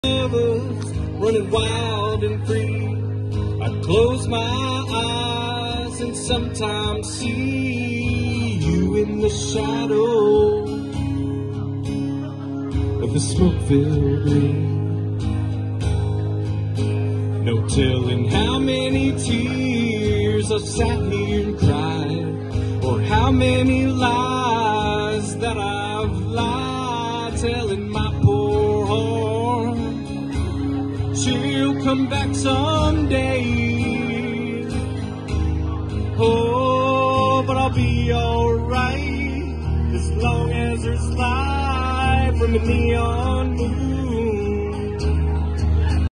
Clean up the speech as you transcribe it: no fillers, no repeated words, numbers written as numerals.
of us running wild and free. I close my eyes and sometimes see you in the shadow of the smoke-filled green. No telling how many tears I've sat here and cried, or how many lies that I've lied, telling my poor heart she'll come back someday. Oh, but I'll be alright as long as there's light from a neon moon.